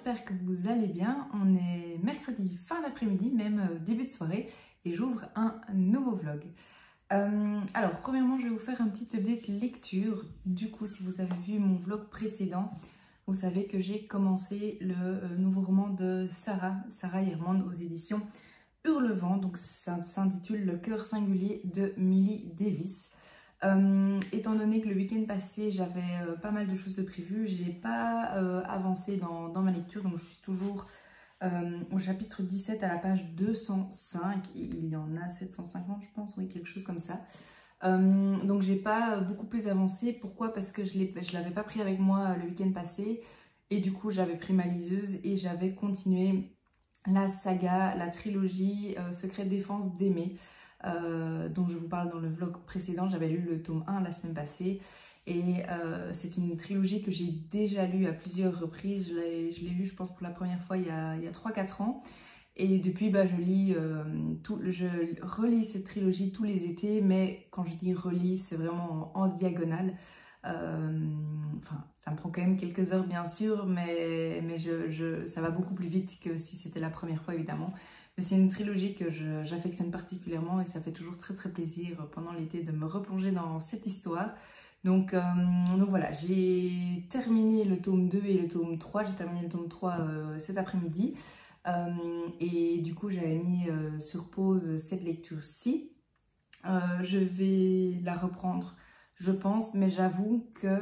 j'espère que vous allez bien. On est mercredi fin d'après-midi, même début de soirée, et j'ouvre un nouveau vlog. Alors, premièrement, je vais vous faire un petit update lecture. Du coup, si vous avez vu mon vlog précédent, vous savez que j'ai commencé le nouveau roman de Sarah Hiermans aux éditions Hurlevent. Donc, ça s'intitule Le cœur singulier de Millie Davis. Étant donné que le week-end passé, j'avais pas mal de choses de prévues, j'ai pas avancé dans ma lecture, donc je suis toujours au chapitre 17 à la page 205, et il y en a 750 je pense, oui, quelque chose comme ça. Donc j'ai pas beaucoup plus avancé. Pourquoi? Parce que je l'avais pas pris avec moi le week-end passé, et du coup j'avais pris ma liseuse et j'avais continué la saga, la trilogie Secret Défense d'Aimé. Dont je vous parle dans le vlog précédent. J'avais lu le tome 1 la semaine passée, et c'est une trilogie que j'ai déjà lue à plusieurs reprises. Je l'ai lu, je pense, pour la première fois il y a 3-4 ans, et depuis je relis cette trilogie tous les étés, mais quand je dis relis, c'est vraiment en diagonale. Enfin, ça me prend quand même quelques heures bien sûr, mais ça va beaucoup plus vite que si c'était la première fois évidemment. Mais c'est une trilogie que j'affectionne particulièrement, et ça fait toujours très plaisir pendant l'été de me replonger dans cette histoire. Donc voilà, j'ai terminé le tome 2 et le tome 3. J'ai terminé le tome 3 cet après-midi. Et du coup, j'avais mis sur pause cette lecture-ci. Je vais la reprendre, je pense, mais j'avoue que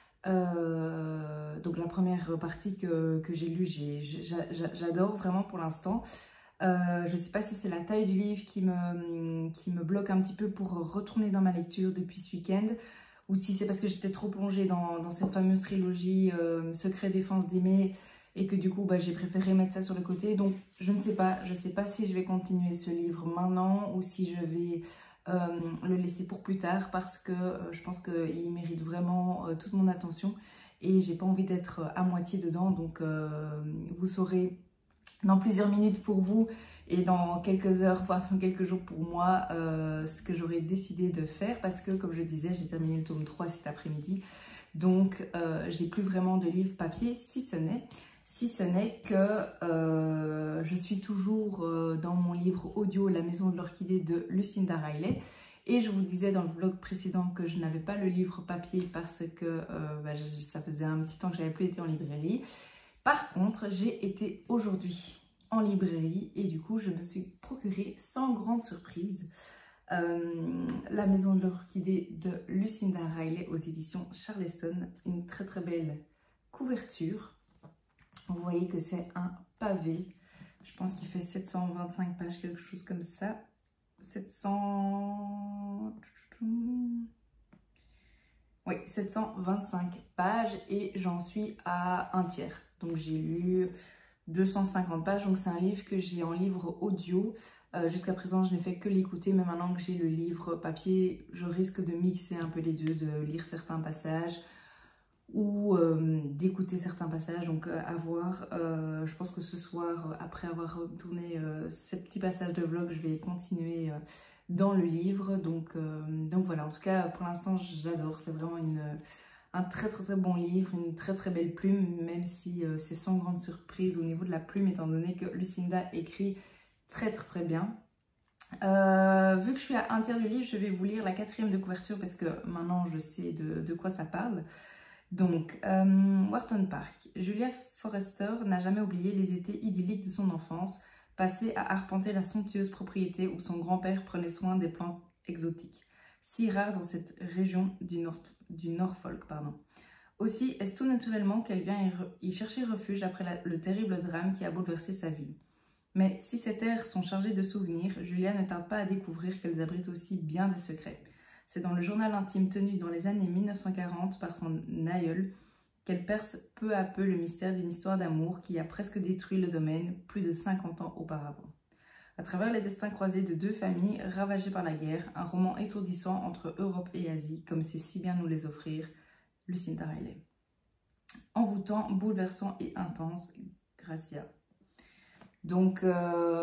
donc la première partie que j'ai lue, j'adore vraiment pour l'instant. Je ne sais pas si c'est la taille du livre qui me bloque un petit peu pour retourner dans ma lecture depuis ce week-end, ou si c'est parce que j'étais trop plongée dans cette fameuse trilogie Secret Défense d'Aimé, et que du coup j'ai préféré mettre ça sur le côté. Donc je ne sais pas, si je vais continuer ce livre maintenant ou si je vais le laisser pour plus tard, parce que je pense qu'il mérite vraiment toute mon attention, et j'ai pas envie d'être à moitié dedans. Donc vous saurez dans plusieurs minutes pour vous, et dans quelques heures, voire dans quelques jours pour moi, ce que j'aurais décidé de faire, parce que comme je disais, j'ai terminé le tome 3 cet après-midi, donc j'ai plus vraiment de livres papier, si ce n'est que je suis toujours dans mon livre audio La Maison de l'Orchidée de Lucinda Riley. Et je vous disais dans le vlog précédent que je n'avais pas le livre papier parce que ça faisait un petit temps que j'avais plus été en librairie. Par contre, j'ai été aujourd'hui en librairie, et du coup, je me suis procuré sans grande surprise La Maison de l'Orchidée de Lucinda Riley aux éditions Charleston. Une très belle couverture. Vous voyez que c'est un pavé. Je pense qu'il fait 725 pages, quelque chose comme ça. 725 pages, et j'en suis à un tiers. Donc j'ai lu 250 pages, donc c'est un livre que j'ai en livre audio. Jusqu'à présent, je n'ai fait que l'écouter, mais maintenant que j'ai le livre papier, je risque de mixer un peu les deux, de lire certains passages ou d'écouter certains passages, donc à voir. Je pense que ce soir, après avoir retourné ces petits passages de vlog, je vais continuer dans le livre. Donc voilà, en tout cas pour l'instant j'adore, c'est vraiment un très bon livre, une très belle plume, même si c'est sans grande surprise au niveau de la plume, étant donné que Lucinda écrit très bien. Vu que je suis à un tiers du livre, je vais vous lire la 4e de couverture, parce que maintenant je sais de quoi ça parle. Donc, Wharton Park. Julia Forrester n'a jamais oublié les étés idylliques de son enfance, passés à arpenter la somptueuse propriété où son grand-père prenait soin des plantes exotiques, si rares dans cette région du Norfolk. Aussi est-ce tout naturellement qu'elle vient y chercher refuge après le terrible drame qui a bouleversé sa vie. Mais si ces terres sont chargées de souvenirs, Julia ne tarde pas à découvrir qu'elles abritent aussi bien des secrets. C'est dans le journal intime tenu dans les années 1940 par son aïeul qu'elle perce peu à peu le mystère d'une histoire d'amour qui a presque détruit le domaine plus de 50 ans auparavant. À travers les destins croisés de deux familles ravagées par la guerre, un roman étourdissant entre Europe et Asie, comme sait si bien nous les offrir Lucinda Riley. Envoûtant, bouleversant et intense, Gracia. Donc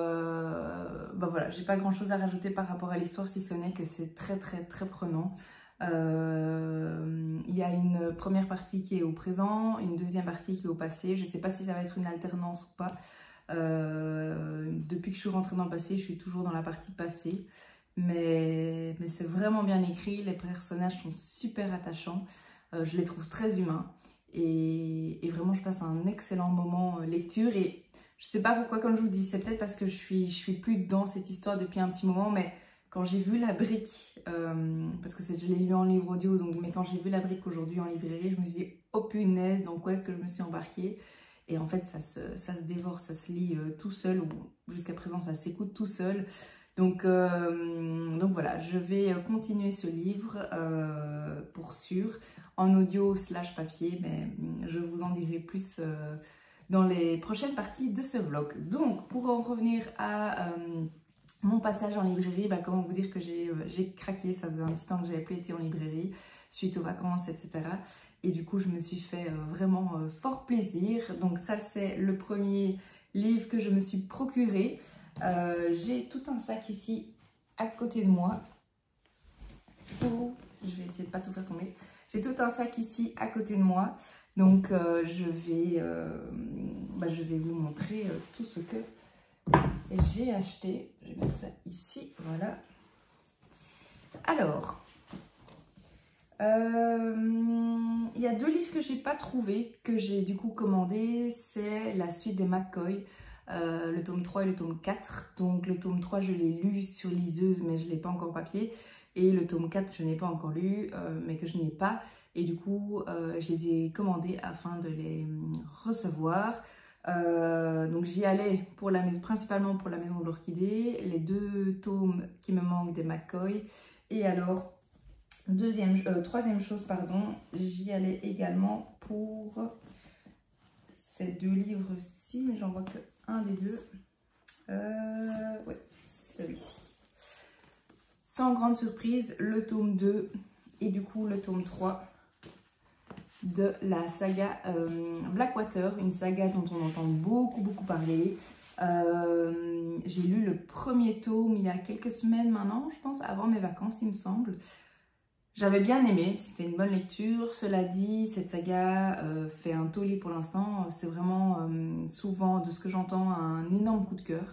voilà, j'ai pas grand chose à rajouter par rapport à l'histoire, si ce n'est que c'est très prenant. Il y a une première partie qui est au présent, une deuxième partie qui est au passé. Je ne sais pas si ça va être une alternance ou pas. Depuis que je suis rentrée dans le passé, je suis toujours dans la partie passée. Mais c'est vraiment bien écrit, les personnages sont super attachants. Je les trouve très humains. Et vraiment, je passe un excellent moment lecture. Et je sais pas pourquoi, comme je vous dis, c'est peut-être parce que je suis plus dans cette histoire depuis un petit moment, mais quand j'ai vu la brique, parce que je l'ai lu en livre audio, donc, mais quand j'ai vu la brique aujourd'hui en librairie, je me suis dit, oh punaise, dans quoi est-ce que je me suis embarquée? Et en fait, ça se dévore, ça se lit tout seul, ou jusqu'à présent, ça s'écoute tout seul. Donc voilà, je vais continuer ce livre pour sûr, en audio / papier, mais je vous en dirai plus dans les prochaines parties de ce vlog. Donc, pour en revenir à mon passage en librairie, comment vous dire que j'ai craqué, ça faisait un petit temps que j'avais plus été en librairie, suite aux vacances, etc. Et du coup, je me suis fait vraiment fort plaisir. Donc ça, c'est le premier livre que je me suis procuré. J'ai tout un sac ici à côté de moi. Oh, je vais essayer de pas tout faire tomber. J'ai tout un sac ici à côté de moi. Donc je vais vous montrer tout ce que j'ai acheté. Je vais mettre ça ici, voilà. Alors, il y a 2 livres que j'ai pas trouvé, que j'ai du coup commandé. C'est la suite des McCoy. Le tome 3 et le tome 4. Donc le tome 3, je l'ai lu sur liseuse, mais je ne l'ai pas encore papier. Et le tome 4, je n'ai pas encore lu, mais que je n'ai pas. Et du coup, je les ai commandés afin de les recevoir. Donc j'y allais pour principalement pour la Maison de l'Orchidée. Les 2 tomes qui me manquent des McCoy. Et alors, troisième chose, pardon, j'y allais également pour ces 2 livres-ci, mais j'en vois que un des 2. Ouais, celui-ci. Sans grande surprise, le tome 2 et du coup le tome 3 de la saga Blackwater, une saga dont on entend beaucoup parler. J'ai lu le premier tome il y a quelques semaines maintenant, je pense, avant mes vacances, il me semble. J'avais bien aimé, c'était une bonne lecture. Cela dit, cette saga fait un tollé pour l'instant. C'est vraiment souvent, de ce que j'entends, un énorme coup de cœur.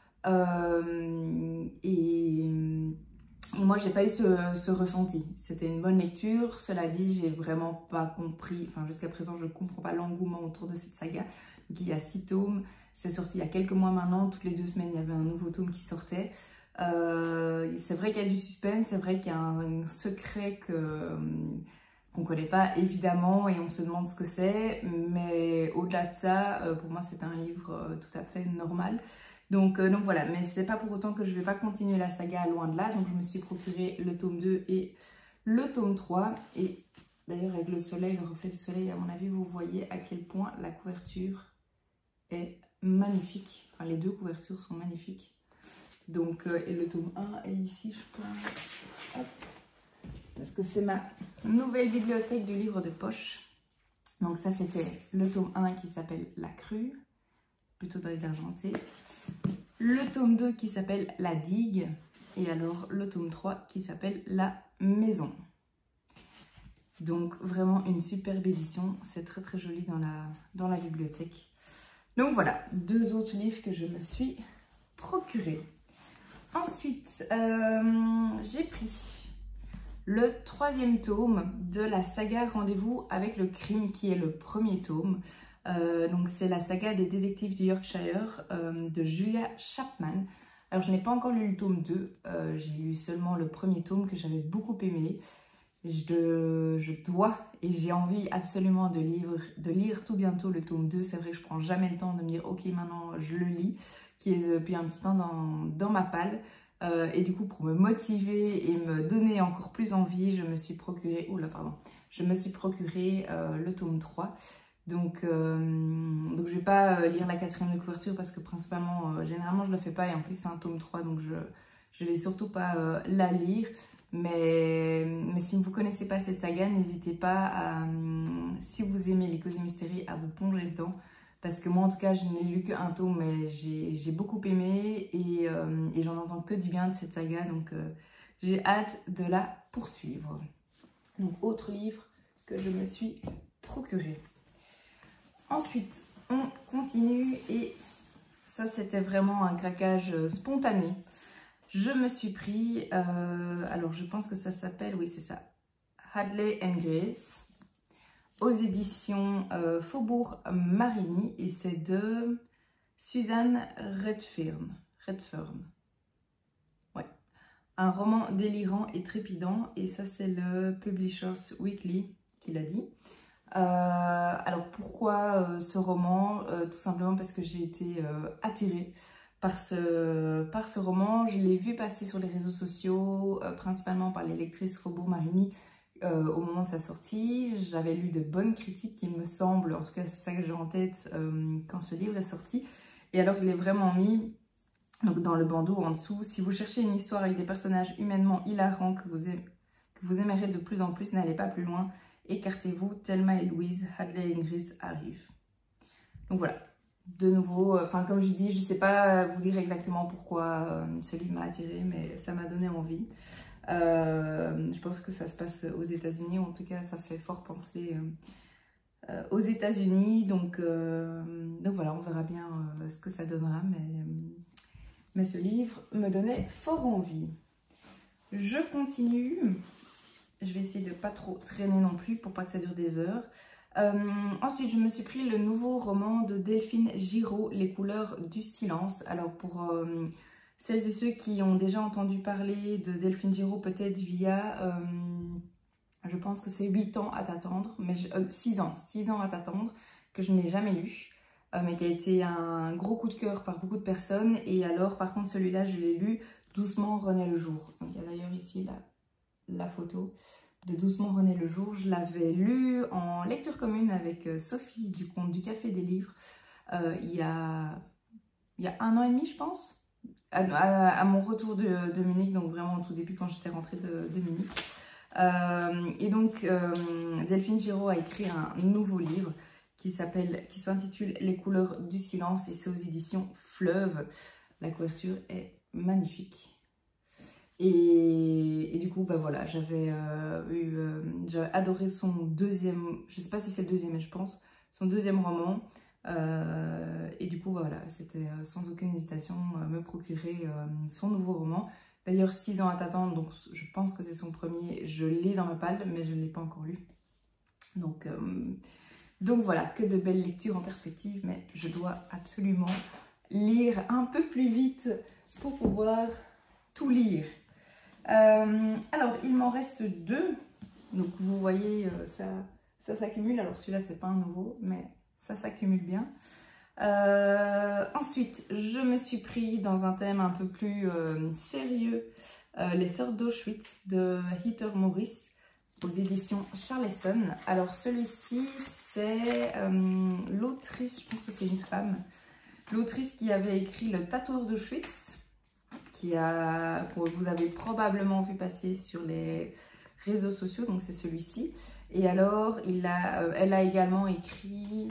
Et moi, j'ai pas eu ce ressenti. C'était une bonne lecture. Cela dit, j'ai vraiment pas compris. Enfin, jusqu'à présent, je comprends pas l'engouement autour de cette saga. Donc, il y a 6 tomes. C'est sorti il y a quelques mois maintenant. Toutes les 2 semaines, il y avait un nouveau tome qui sortait. C'est vrai qu'il y a du suspense, c'est vrai qu'il y a un secret qu'on ne connaît pas évidemment et on se demande ce que c'est, mais au-delà de ça, pour moi c'est un livre tout à fait normal. Donc voilà, mais c'est pas pour autant que je vais pas continuer la saga, loin de là. Donc je me suis procuré le tome 2 et le tome 3. Et d'ailleurs avec le soleil, le reflet du soleil, à mon avis, vous voyez à quel point la couverture est magnifique. Enfin, les 2 couvertures sont magnifiques. Donc, et le tome 1 est ici, je pense. Hop. Parce que c'est ma nouvelle bibliothèque du livre de poche. Donc ça, c'était le tome 1 qui s'appelle La Crue, plutôt dans les argentés. Le tome 2 qui s'appelle La Digue. Et alors, le tome 3 qui s'appelle La Maison. Donc, vraiment une superbe édition. C'est très joli dans la bibliothèque. Donc voilà, 2 autres livres que je me suis procurés. Ensuite, j'ai pris le 3e tome de la saga Rendez-vous avec le crime, qui est le premier tome. Donc c'est la saga des détectives du Yorkshire de Julia Chapman. Alors je n'ai pas encore lu le tome 2, j'ai lu seulement le premier tome que j'avais beaucoup aimé. Je dois et j'ai envie absolument de lire tout bientôt le tome 2. C'est vrai que je prends jamais le temps de me dire ok, maintenant je le lis, qui est depuis un petit temps dans ma palle. Et du coup, pour me motiver et me donner encore plus envie, je me suis procuré, le tome 3. Donc je vais pas lire la 4e de couverture parce que principalement, généralement je le fais pas, et en plus c'est un tome 3, donc je vais surtout pas la lire. Mais si vous ne connaissez pas cette saga, n'hésitez pas, si vous aimez les Cozy Mystery, à vous plonger dedans. Parce que moi, en tout cas, je n'ai lu qu'un tome, mais j'ai beaucoup aimé et j'en entends que du bien de cette saga. Donc, j'ai hâte de la poursuivre. Donc, autre livre que je me suis procuré. Ensuite, on continue et ça, c'était vraiment un craquage spontané. Je me suis pris, alors je pense que ça s'appelle, oui c'est ça, Hadley & Grace, aux éditions Faubourg Marigny, et c'est de Suzanne Redfern. Ouais. Un roman délirant et trépidant, et ça c'est le Publishers Weekly qui l'a dit. Alors pourquoi ce roman? Tout simplement parce que j'ai été attirée par ce roman. Je l'ai vu passer sur les réseaux sociaux, principalement par les lectrices Faubourg Marigny au moment de sa sortie. J'avais lu de bonnes critiques, il me semble, en tout cas c'est ça que j'ai en tête quand ce livre est sorti. Et alors il est vraiment mis donc, dans le bandeau en dessous. Si vous cherchez une histoire avec des personnages humainement hilarants que vous aimerez de plus en plus, n'allez pas plus loin. Écartez-vous, Thelma et Louise, Hadley & Grace arrivent. Donc voilà, de nouveau, comme je dis, je ne sais pas vous dire exactement pourquoi ce livre m'a attirée, mais ça m'a donné envie. Je pense que ça se passe aux États-Unis, en tout cas ça fait fort penser aux États-Unis. Donc voilà, on verra bien ce que ça donnera, mais ce livre me donnait fort envie. Je continue. Je vais essayer de ne pas trop traîner non plus pour pas que ça dure des heures. Ensuite, je me suis pris le nouveau roman de Delphine Giraud, Les couleurs du silence. Alors pour celles et ceux qui ont déjà entendu parler de Delphine Giraud, peut-être via, je pense que c'est 8 ans à t'attendre, mais 6 ans à t'attendre, que je n'ai jamais lu, mais qui a été un gros coup de cœur par beaucoup de personnes. Et alors, par contre, celui-là, je l'ai lu, Doucement renaît le jour. Donc, il y a d'ailleurs ici la photo de Doucement renaît le jour. Je l'avais lu en lecture commune avec Sophie du compte du Café des Livres il y a 1 an et demi, je pense, à mon retour de Munich, donc vraiment au tout début quand j'étais rentrée de Munich. Et donc Delphine Giraud a écrit un nouveau livre qui s'intitule Les couleurs du silence, et c'est aux éditions Fleuve. La couverture est magnifique. Et du coup, bah voilà, j'avais adoré son deuxième, je sais pas si c'est le deuxième, mais je pense, son deuxième roman. Et du coup, bah voilà, c'était sans aucune hésitation me procurer son nouveau roman. D'ailleurs, 6 ans à t'attendre, donc je pense que c'est son premier. Je l'ai dans ma palle, mais je ne l'ai pas encore lu. Donc voilà, que de belles lectures en perspective, mais je dois absolument lire un peu plus vite pour pouvoir tout lire. Alors, il m'en reste 2. Donc, vous voyez, ça s'accumule. Alors, celui-là, c'est pas un nouveau, mais ça s'accumule bien. Ensuite, je me suis pris dans un thème un peu plus sérieux, Les Sœurs d'Auschwitz de Heather Morris aux éditions Charleston. Alors, celui-ci, c'est l'autrice, je pense que c'est une femme, l'autrice qui avait écrit Le Tatoueur d'Auschwitz, que vous avez probablement vu passer sur les réseaux sociaux, donc c'est celui-ci. Et alors, elle a également écrit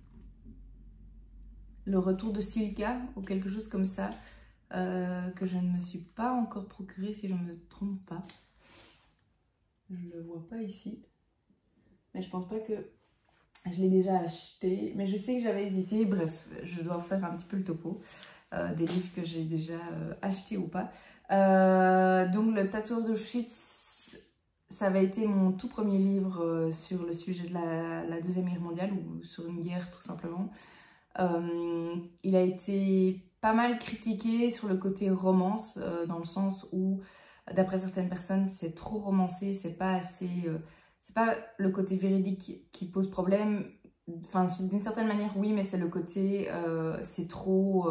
Le Retour de Silka, ou quelque chose comme ça, que je ne me suis pas encore procuré, si je ne me trompe pas. Je ne le vois pas ici, mais je pense pas que je l'ai déjà acheté, mais je sais que j'avais hésité. Bref, je dois faire un petit peu le topo des livres que j'ai déjà achetés ou pas. Donc le Tatoueur d'Auschwitz, ça avait été mon tout premier livre sur le sujet de la Deuxième Guerre mondiale, ou sur une guerre tout simplement. Il a été pas mal critiqué sur le côté romance, dans le sens où, d'après certaines personnes, c'est trop romancé, c'est pas assez... c'est pas le côté véridique qui pose problème. Enfin, d'une certaine manière, oui, mais c'est le côté... c'est trop...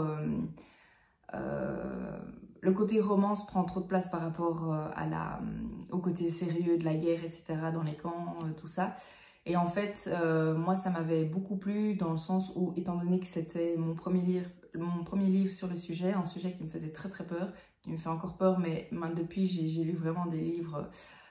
le côté romance prend trop de place par rapport au côté sérieux de la guerre, etc., dans les camps, tout ça. Et en fait, moi, ça m'avait beaucoup plu dans le sens où, étant donné que c'était mon premier livre sur le sujet, un sujet qui me faisait très très peur, qui me fait encore peur, mais depuis, j'ai lu vraiment des livres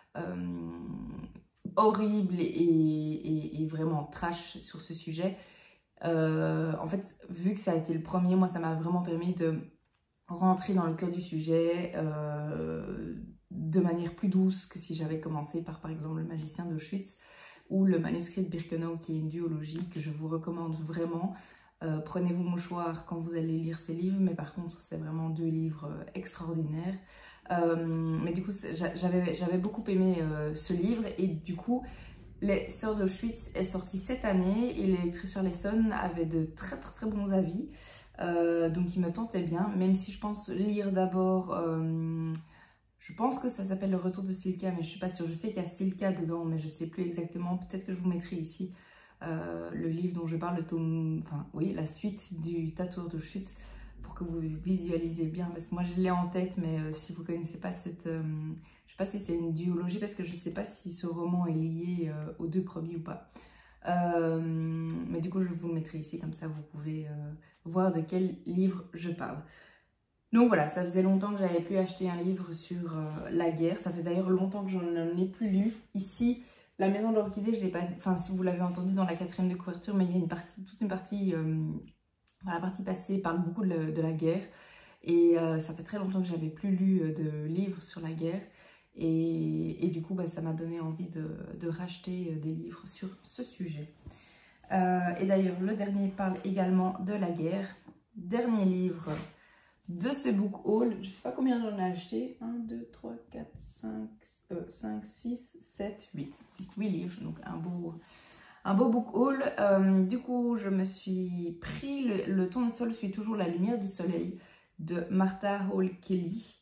horribles et vraiment trash sur ce sujet. En fait, vu que ça a été le premier, moi, ça m'a vraiment permis de rentrer dans le cœur du sujet, de manière plus douce que si j'avais commencé par exemple Le Magicien d'Auschwitz ou Le Manuscrit de Birkenau, qui est une duologie que je vous recommande vraiment. Prenez vos mouchoirs quand vous allez lire ces livres, mais par contre c'est vraiment 2 livres extraordinaires. Mais du coup j'avais beaucoup aimé ce livre, et du coup Les Sœurs d'Auschwitz est sorti cette année et les lectrices Charleston avaient de très bons avis. Donc il me tentait bien, même si je pense lire d'abord, je pense que ça s'appelle Le Retour de Silka, mais je suis pas sûre. Je sais qu'il y a Silka dedans, mais je sais plus exactement. Peut-être que je vous mettrai ici le livre dont je parle, le tome, enfin oui, la suite du Tatoueur d'Auschwitz, pour que vous visualisez bien, parce que moi je l'ai en tête, mais si vous connaissez pas cette, je sais pas si c'est une duologie, parce que je sais pas si ce roman est lié aux 2 premiers ou pas. Mais du coup je vous le mettrai ici, comme ça vous pouvez voir de quel livre je parle. Donc voilà, ça faisait longtemps que j'avais pu acheter un livre sur la guerre. Ça fait d'ailleurs longtemps que je n'en ai plus lu. Ici, La Maison de l'Orchidée, je l'ai pas, enfin si vous l'avez entendu dans la 4e de couverture, mais il y a une partie, toute une partie, dans la partie passée, parle beaucoup de la guerre. Et ça fait très longtemps que j'avais plus lu de livres sur la guerre. Et du coup, bah, ça m'a donné envie de racheter des livres sur ce sujet. Et d'ailleurs, le dernier parle également de la guerre. Dernier livre de ce book haul. Je ne sais pas combien j'en ai acheté. 1, 2, 3, 4, 5, 6, 7, 8. 8 livres, donc un beau book haul. Du coup, je me suis pris le tournesol suit toujours la lumière du soleil de Martha Hall Kelly.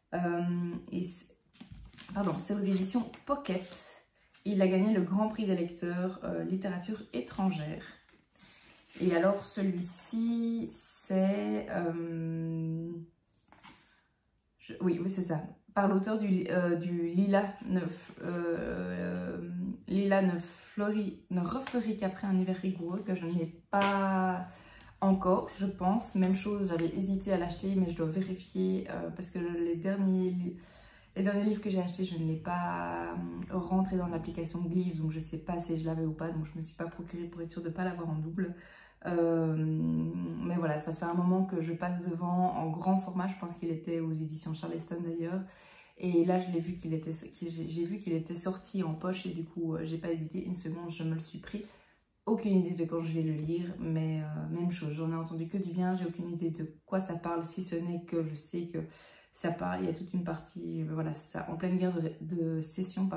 C'est aux éditions Pocket. Il a gagné le Grand Prix des lecteurs littérature étrangère. Et alors celui-ci, c'est... oui, c'est ça. Par l'auteur du Lilas ne refleurit qu'après un hiver rigoureux, que je n'ai pas encore, je pense. Même chose, j'avais hésité à l'acheter, mais je dois vérifier parce que les derniers livres que j'ai achetés, je ne l'ai pas rentré dans l'application Glyph, donc je ne sais pas si je l'avais ou pas, donc je ne me suis pas procuré pour être sûre de ne pas l'avoir en double. Mais voilà, ça fait un moment que je passe devant en grand format. Je pense qu'il était aux éditions Charleston d'ailleurs. Et là, j'ai vu qu'il était sorti en poche et du coup, j'ai pas hésité une seconde, je me le suis pris. Aucune idée de quand je vais le lire, mais même chose, j'en ai entendu que du bien. J'ai aucune idée de quoi ça parle, si ce n'est que je sais que ça parle. Il y a toute une partie, voilà, c'est ça, en pleine guerre de sécession.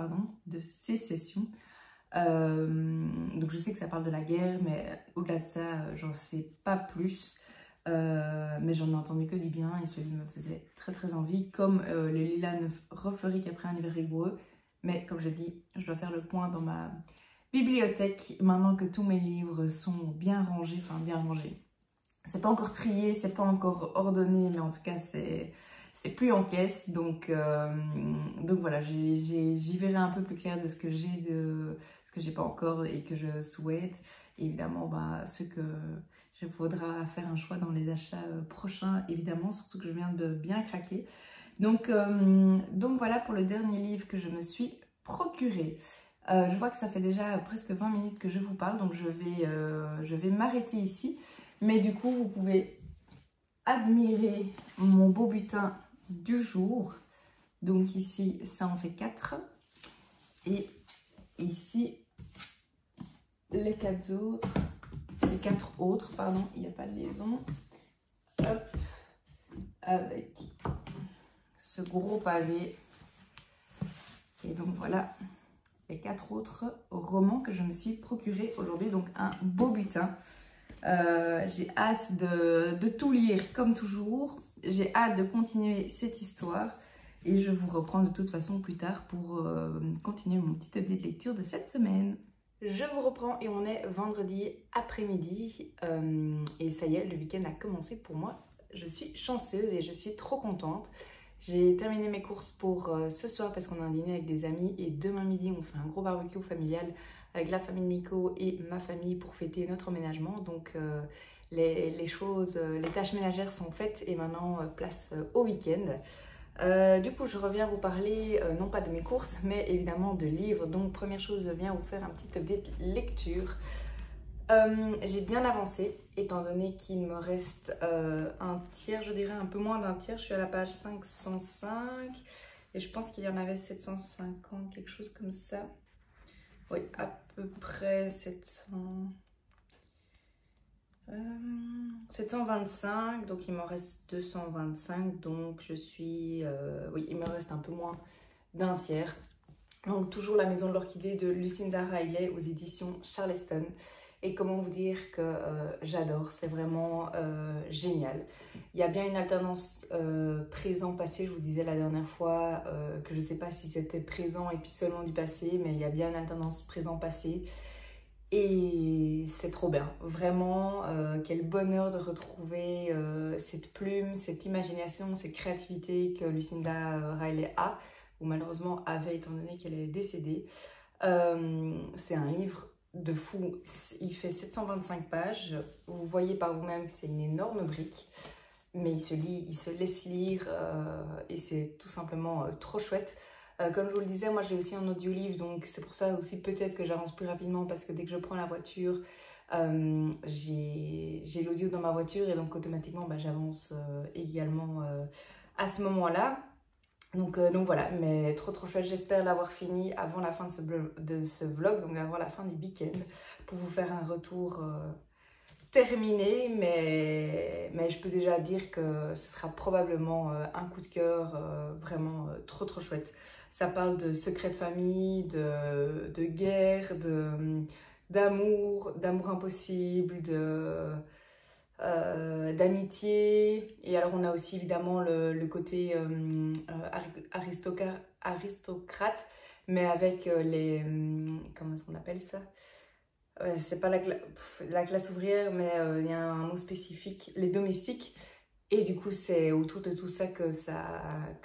Donc je sais que ça parle de la guerre, mais au-delà de ça, j'en sais pas plus. Mais j'en ai entendu que du bien et ce livre me faisait très envie. Comme le Lilas ne refleurit qu'après un hiver rigoureux. Mais comme j'ai dit, je dois faire le point dans ma bibliothèque maintenant que tous mes livres sont bien rangés. Enfin bien rangés. C'est pas encore trié, c'est pas encore ordonné, mais en tout cas c'est plus en caisse. Donc voilà, j'y verrai un peu plus clair de ce que j'ai, de ce que j'ai pas encore et que je souhaite. Et évidemment, bah, ce que il faudra faire un choix dans les achats prochains, évidemment, surtout que je viens de bien craquer. Donc voilà pour le dernier livre que je me suis procuré. Je vois que ça fait déjà presque 20 minutes que je vous parle, donc je vais m'arrêter ici. Mais du coup, vous pouvez admirer mon beau butin du jour. Donc ici, ça en fait 4. Et ici, les 4 autres. Les 4 autres, pardon, il n'y a pas de liaison. Hop, avec ce gros pavé. Et donc voilà les 4 autres romans que je me suis procuré aujourd'hui. Donc un beau butin. J'ai hâte de tout lire comme toujours. J'ai hâte de continuer cette histoire. Et je vous reprends de toute façon plus tard pour continuer mon petit update de lecture de cette semaine. Je vous reprends et on est vendredi après-midi et ça y est, le week-end a commencé pour moi. Je suis chanceuse et je suis trop contente. J'ai terminé mes courses pour ce soir parce qu'on a un dîner avec des amis et demain midi on fait un gros barbecue familial avec la famille de Nico et ma famille pour fêter notre emménagement. Donc les tâches ménagères sont faites et maintenant place au week-end. Du coup, je reviens vous parler, non pas de mes courses, mais évidemment de livres. Donc, première chose, je viens vous faire un petit update lecture. J'ai bien avancé, étant donné qu'il me reste un tiers, je dirais un peu moins d'un tiers. Je suis à la page 505. Et je pense qu'il y en avait 750, quelque chose comme ça. Oui, à peu près 725, donc il m'en reste 225, donc je suis... oui, il me reste un peu moins d'un tiers. Donc toujours la maison de l'orchidée de Lucinda Riley aux éditions Charleston. Et comment vous dire que j'adore, c'est vraiment génial. Il y a bien une alternance présent-passé, je vous disais la dernière fois que je ne sais pas si c'était présent et puis seulement du passé, mais il y a bien une alternance présent-passé. Et c'est trop bien, vraiment, quel bonheur de retrouver cette plume, cette imagination, cette créativité que Lucinda Riley a, ou malheureusement avait étant donné qu'elle est décédée. C'est un livre de fou, il fait 725 pages, vous voyez par vous-même que c'est une énorme brique, mais il se lit, il se laisse lire et c'est tout simplement trop chouette. Comme je vous le disais, moi je l'ai aussi en audio-livre, donc c'est pour ça aussi peut-être que j'avance plus rapidement parce que dès que je prends la voiture, j'ai l'audio dans ma voiture et donc automatiquement j'avance également à ce moment-là. Donc voilà, mais trop chouette, j'espère l'avoir fini avant la fin de ce vlog, donc avant la fin du week-end, pour vous faire un retour terminé, mais je peux déjà dire que ce sera probablement un coup de cœur vraiment trop chouette. Ça parle de secrets de famille, de guerre, d'amour impossible, d'amitié. Et alors on a aussi évidemment le côté aristocrate, mais avec les... comment est-ce qu'on appelle ça? C'est pas la classe ouvrière, mais il y a un mot spécifique, les domestiques. Et du coup, c'est autour de tout ça que ça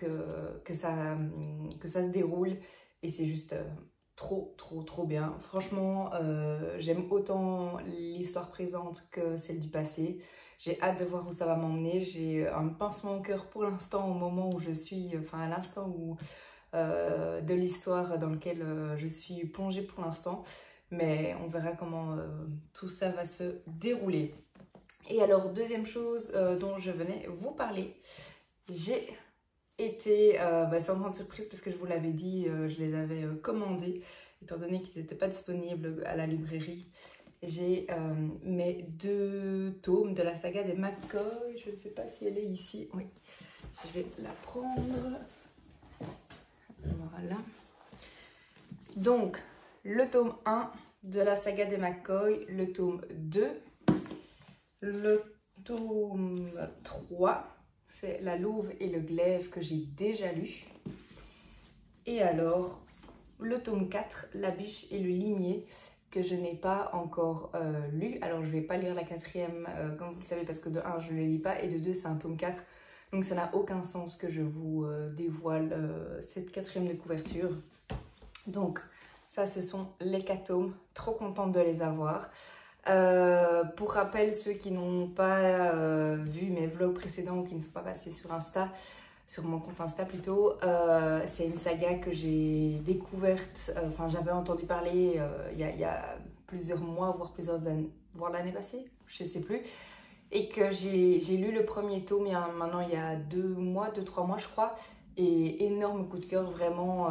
se déroule. Et c'est juste trop bien. Franchement, j'aime autant l'histoire présente que celle du passé. J'ai hâte de voir où ça va m'emmener. J'ai un pincement au cœur pour l'instant, au moment où je suis, enfin à l'instant où de l'histoire dans laquelle je suis plongée pour l'instant. Mais on verra comment tout ça va se dérouler. Et alors, deuxième chose dont je venais vous parler, j'ai été, sans grande surprise parce que je vous l'avais dit, je les avais commandés, étant donné qu'ils n'étaient pas disponibles à la librairie. J'ai mes 2 tomes de la saga des McCoy, je ne sais pas si elle est ici, oui, je vais la prendre, voilà. Donc, le tome 1 de la saga des McCoy, le tome 2, le tome 3, c'est La Louve et le Glaive que j'ai déjà lu. Et alors, le tome 4, La Biche et le Limier, que je n'ai pas encore lu. Alors, je ne vais pas lire la 4e, comme vous le savez, parce que de 1, je ne le lis pas, et de 2, c'est un tome 4. Donc, ça n'a aucun sens que je vous dévoile cette 4e de couverture. Donc, ça, ce sont les 4 tomes. Trop contente de les avoir. Pour rappel, ceux qui n'ont pas vu mes vlogs précédents ou qui ne sont pas passés sur Insta, sur mon compte Insta plutôt, c'est une saga que j'ai découverte, enfin j'avais entendu parler il y a plusieurs mois, voire plusieurs années, voire l'année passée, je sais plus, et que j'ai lu le premier tome maintenant il y a 2-3 mois je crois. Et énorme coup de cœur, vraiment,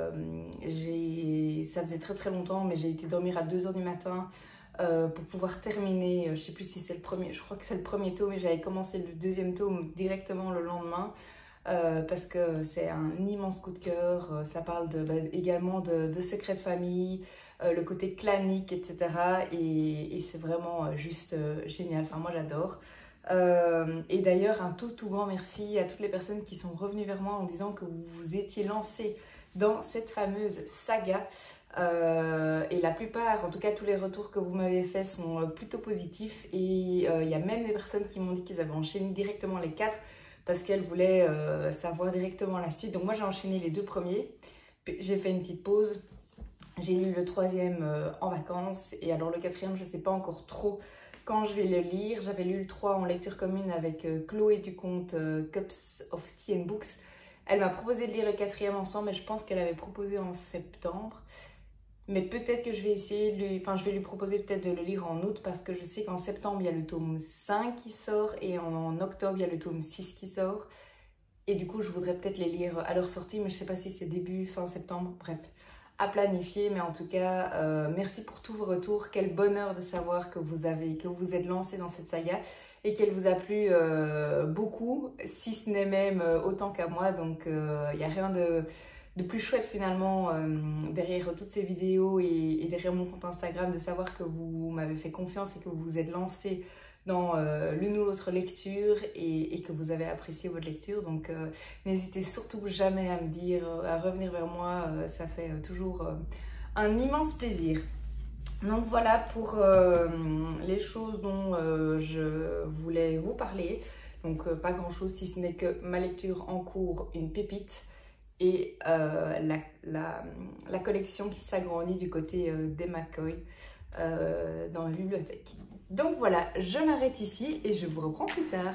ça faisait très longtemps, mais j'ai été dormir à 2 h du matin pour pouvoir terminer, je sais plus si c'est le premier, je crois que c'est le premier tome, et j'avais commencé le 2e tome directement le lendemain, parce que c'est un immense coup de cœur, ça parle également de secrets de famille, le côté clanique, etc. Et c'est vraiment juste génial, enfin moi j'adore. Et d'ailleurs, un tout grand merci à toutes les personnes qui sont revenues vers moi en disant que vous vous étiez lancées dans cette fameuse saga. Et la plupart, en tout cas tous les retours que vous m'avez faits sont plutôt positifs. Et il y a même des personnes qui m'ont dit qu'ils avaient enchaîné directement les 4 parce qu'elles voulaient savoir directement la suite. Donc moi j'ai enchaîné les 2 premiers, j'ai fait une petite pause. J'ai lu le 3e en vacances et alors le 4e je ne sais pas encore trop quand je vais le lire. J'avais lu le 3 en lecture commune avec Chloé du compte Cups of Tea and Books. Elle m'a proposé de lire le 4e ensemble, mais je pense qu'elle avait proposé en septembre. Mais peut-être que je vais essayer je vais lui proposer peut-être de le lire en août parce que je sais qu'en septembre il y a le tome 5 qui sort et en octobre il y a le tome 6 qui sort. Et du coup, je voudrais peut-être les lire à leur sortie, mais je ne sais pas si c'est début, fin septembre, bref, à planifier. Mais en tout cas, merci pour tous vos retours. Quel bonheur de savoir que vous êtes lancé dans cette saga et qu'elle vous a plu beaucoup, si ce n'est même autant qu'à moi. Donc, il n'y a rien de plus chouette finalement derrière toutes ces vidéos et derrière mon compte Instagram, de savoir que vous m'avez fait confiance et que vous vous êtes lancé dans l'une ou l'autre lecture et que vous avez apprécié votre lecture. Donc n'hésitez surtout jamais à me dire, à revenir vers moi, ça fait toujours un immense plaisir. Donc voilà pour les choses dont je voulais vous parler. Donc pas grand chose si ce n'est que ma lecture en cours, une pépite, et la collection qui s'agrandit du côté des McCoy dans la bibliothèque. Donc voilà, je m'arrête ici et je vous reprends plus tard.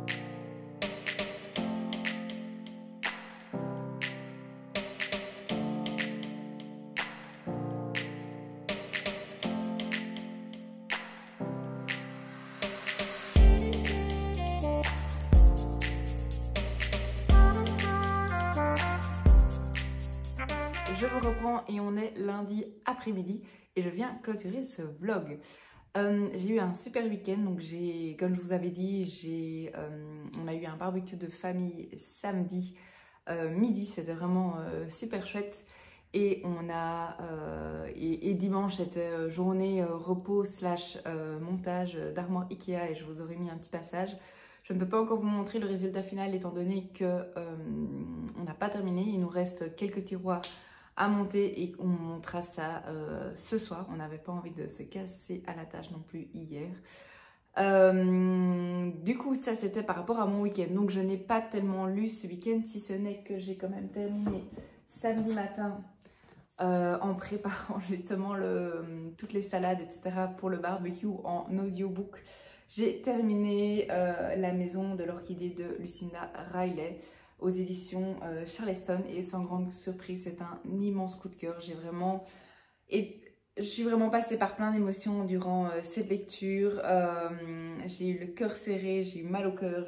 Je vous reprends et on est lundi après-midi et je viens clôturer ce vlog. J'ai eu un super week-end, donc comme je vous avais dit, on a eu un barbecue de famille samedi midi, c'était vraiment super chouette. Et et dimanche c'était journée repos / montage d'armoire Ikea et je vous aurais mis un petit passage. Je ne peux pas encore vous montrer le résultat final étant donné que on n'a pas terminé, il nous reste quelques tiroirs à monter et on montera ça ce soir. On n'avait pas envie de se casser à la tâche non plus hier. Du coup, ça c'était par rapport à mon week-end. Donc je n'ai pas tellement lu ce week-end, si ce n'est que j'ai quand même terminé samedi matin en préparant justement toutes les salades, etc. pour le barbecue en audiobook. J'ai terminé La maison de l'orchidée de Lucinda Riley aux éditions Charleston et sans grande surprise, c'est un immense coup de cœur. Je suis vraiment passée par plein d'émotions durant cette lecture. J'ai eu le cœur serré, j'ai eu mal au cœur,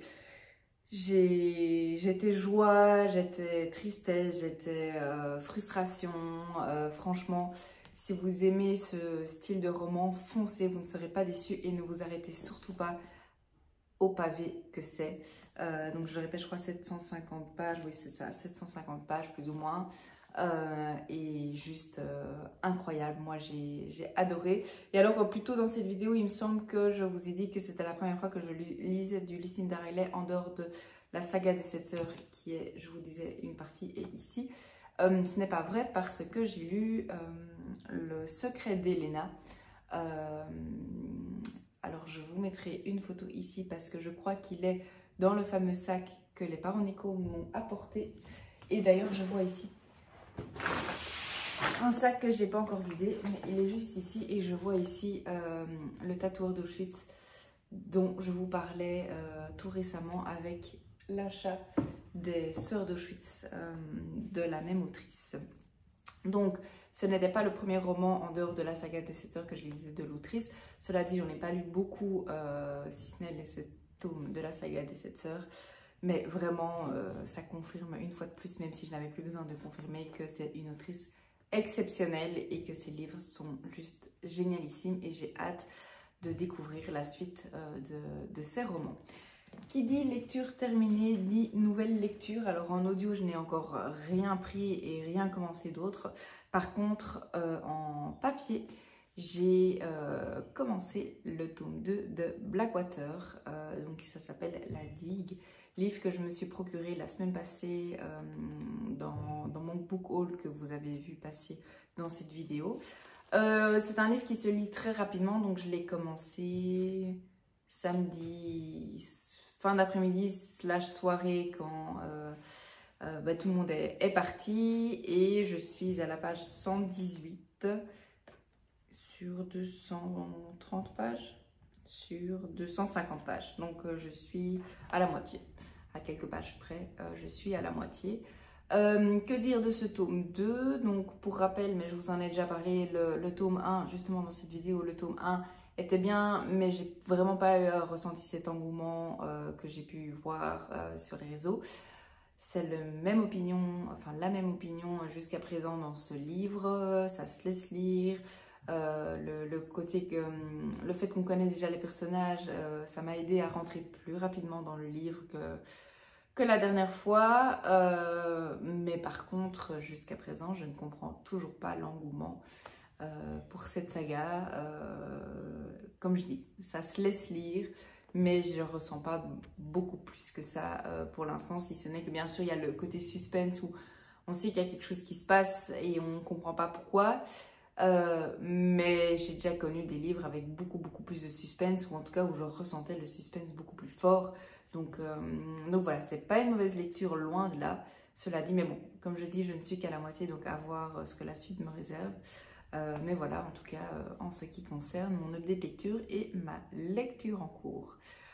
j'étais joie, j'étais tristesse, j'étais frustration. Franchement, si vous aimez ce style de roman, foncez, vous ne serez pas déçus et ne vous arrêtez surtout pas au pavé que c'est. Donc je le répète, je crois 750 pages, oui c'est ça, 750 pages plus ou moins. Et juste incroyable, moi j'ai adoré. Et alors plus tôt dans cette vidéo, il me semble que je vous ai dit que c'était la première fois que je lisais du Lucinda Riley en dehors de la saga des 7 sœurs qui est, je vous disais, une partie est ici. Ce n'est pas vrai parce que j'ai lu Le secret d'Elena. Alors je vous mettrai une photo ici parce que je crois qu'il est dans le fameux sac que les parents Nico m'ont apporté. Et d'ailleurs je vois ici un sac que j'ai pas encore vidé, mais il est juste ici et je vois ici le tatoueur d'Auschwitz dont je vous parlais tout récemment avec l'achat des sœurs d'Auschwitz de la même autrice. Donc ce n'était pas le premier roman en dehors de la saga des 7 sœurs que je lisais de l'autrice. Cela dit, j'en ai pas lu beaucoup, si ce n'est les 7 tomes de la saga des 7 sœurs. Mais vraiment, ça confirme une fois de plus, même si je n'avais plus besoin de confirmer, que c'est une autrice exceptionnelle et que ses livres sont juste génialissimes. Et j'ai hâte de découvrir la suite de ses romans. Qui dit lecture terminée dit nouvelle lecture. Alors en audio, je n'ai encore rien pris et rien commencé d'autre. Par contre, en papier, j'ai commencé le tome 2 de Blackwater. Donc ça s'appelle La Digue. Livre que je me suis procuré la semaine passée dans mon book haul que vous avez vu passer dans cette vidéo. C'est un livre qui se lit très rapidement, donc je l'ai commencé samedi, fin d'après-midi / soirée quand tout le monde est parti et je suis à la page 118 sur 230 pages. Sur 250 pages, donc je suis à la moitié, à quelques pages près, je suis à la moitié. Que dire de ce tome 2? Donc pour rappel, mais je vous en ai déjà parlé, le tome 1, justement dans cette vidéo, le tome 1 était bien, mais j'ai vraiment pas ressenti cet engouement que j'ai pu voir sur les réseaux. C'est la même opinion jusqu'à présent dans ce livre. Ça se laisse lire. Le fait qu'on connaît déjà les personnages, ça m'a aidé à rentrer plus rapidement dans le livre que la dernière fois. Mais par contre, jusqu'à présent, je ne comprends toujours pas l'engouement pour cette saga. Comme je dis, ça se laisse lire, mais je ne ressens pas beaucoup plus que ça pour l'instant, si ce n'est que bien sûr, il y a le côté suspense où on sait qu'il y a quelque chose qui se passe et on ne comprend pas pourquoi. Mais j'ai déjà connu des livres avec beaucoup plus de suspense, ou en tout cas où je ressentais le suspense beaucoup plus fort. Donc voilà, c'est pas une mauvaise lecture, loin de là, cela dit, mais bon, comme je dis, je ne suis qu'à la moitié, donc à voir ce que la suite me réserve. Mais voilà, en tout cas, en ce qui concerne mon update lecture et ma lecture en cours.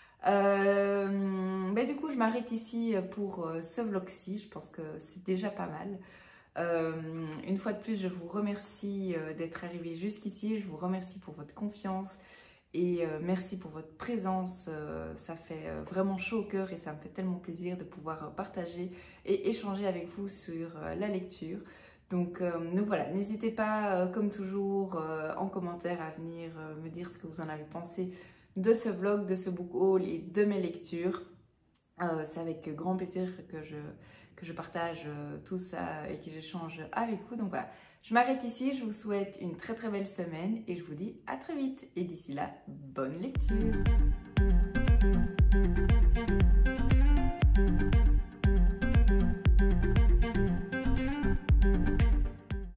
Du coup, je m'arrête ici pour ce vlog-ci, je pense que c'est déjà pas mal. Une fois de plus, je vous remercie d'être arrivé jusqu'ici, je vous remercie pour votre confiance et merci pour votre présence. Ça fait vraiment chaud au cœur et ça me fait tellement plaisir de pouvoir partager et échanger avec vous sur la lecture. Donc voilà, n'hésitez pas, comme toujours, en commentaire à venir me dire ce que vous en avez pensé de ce vlog, de ce book haul et de mes lectures. C'est avec grand plaisir que je partage tout ça et que j'échange avec vous. Donc voilà, je m'arrête ici, je vous souhaite une très belle semaine et je vous dis à très vite. Et d'ici là, bonne lecture!